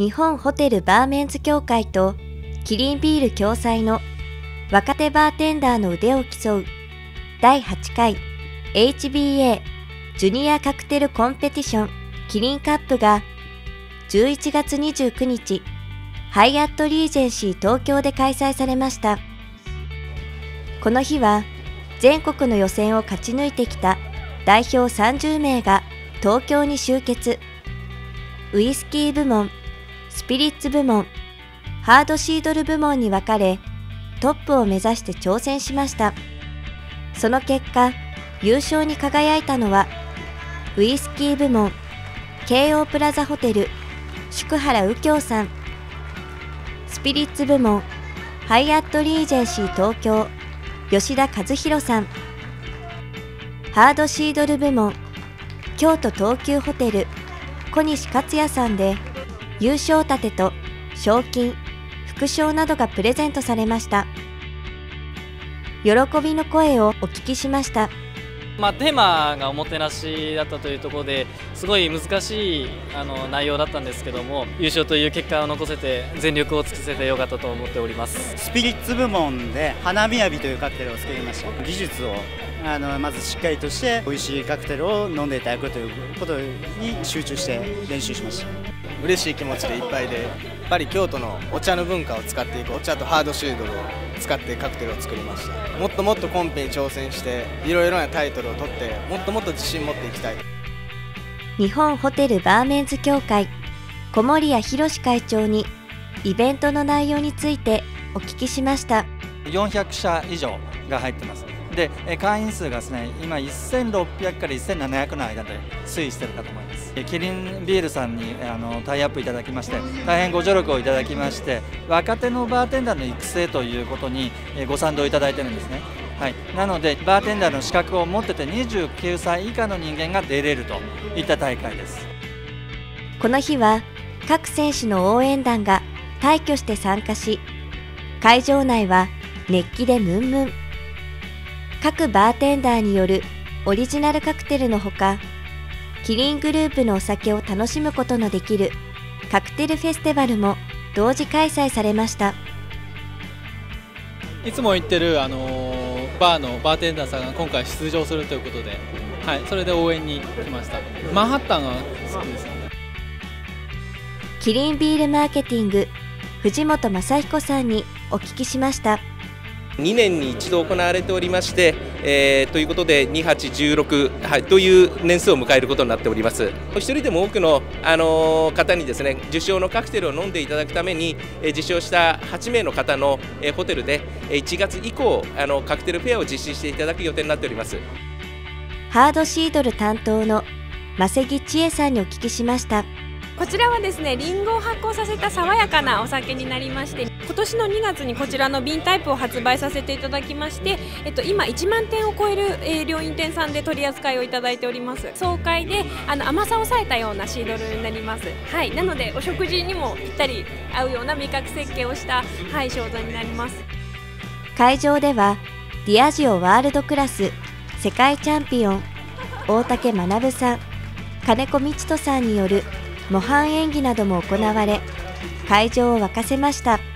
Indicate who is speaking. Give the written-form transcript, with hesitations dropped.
Speaker 1: 日本ホテルバーメンズ協会とキリンビール共催の若手バーテンダーの腕を競う第8回 HBA ジュニアカクテルコンペティションキリンカップが11月29日ハイアットリージェンシー東京で開催されました。この日は全国の予選を勝ち抜いてきた代表30名が東京に集結。ウイスキー部門、スピリッツ部門、ハードシードル部門に分かれトップを目指して挑戦しました。その結果、優勝に輝いたのはウイスキー部門、京王プラザホテル宿原右京さん。スピリッツ部門、ハイアットリージェンシー東京吉田和弘さん。ハードシードル部門、京都東急ホテル小西克也さんで優勝盾と賞金、副賞などがプレゼントされました。喜びの声をお聞きしました。
Speaker 2: テーマがおもてなしだったというところですごい難しい内容だったんですけども、優勝という結果を残せて全力を尽くせてよかったと思っております。
Speaker 3: スピリッツ部門で花みやびというカクテルを作りました。技術をまずしっかりとして美味しいカクテルを飲んでいただくということに集中して練習しました。
Speaker 4: 嬉しい気持ちでいっぱいで、やっぱり京都のお茶の文化を使っていく、お茶とハードシードルを使ってカクテルを作りました。もっともっとコンペに挑戦していろいろなタイトルを取ってもっともっと自信持っていきたい。
Speaker 1: 日本ホテルバーメンズ協会小森谷博会長にイベントの内容についてお聞きしました。
Speaker 5: 400社以上が入ってます。で会員数がですね、今1600から1700の間で推移しているかと思います。キリンビールさんにタイアップいただきまして、大変ご助力をいただきまして、若手のバーテンダーの育成ということにご賛同いただいてるんですね。はい、なのでバーテンダーの資格を持ってて29歳以下の人間が出れるといった大会です。
Speaker 1: この日は各選手の応援団が大挙して参加し、会場内は熱気でムンムン。各バーテンダーによるオリジナルカクテルのほか、キリングループのお酒を楽しむことのできるカクテルフェスティバルも同時開催されました。
Speaker 6: いつも行ってるバーのバーテンダーさんが今回出場するということで、はい、それで応援に来ました。マンハッタンが好きですね。
Speaker 1: キリンビールマーケティング藤本正彦さんにお聞きしました。
Speaker 7: 2年に一度行われておりまして、ということで2、8、16、はい、という年数を迎えることになっております。一人でも多くの、方にですね、受賞のカクテルを飲んでいただくために、受賞した8名の方の、ホテルで1月以降カクテルフェアを実施していただく予定になっております。
Speaker 1: ハードシードル担当の増木千恵さんにお聞きしました。
Speaker 8: こちらはですね、リンゴを発酵させた爽やかなお酒になりまして、今年の2月にこちらの瓶タイプを発売させていただきまして、今1万点を超える、両院店さんで取り扱いをいただいております。爽快で甘さを抑えたようなシードルになります。はい、なのでお食事にもぴったり合うような味覚設計をした、はい、醸造になります。
Speaker 1: 会場ではディアジオワールドクラス世界チャンピオン大竹学さん、金子道人さんによる模範演技なども行われ、会場を沸かせました。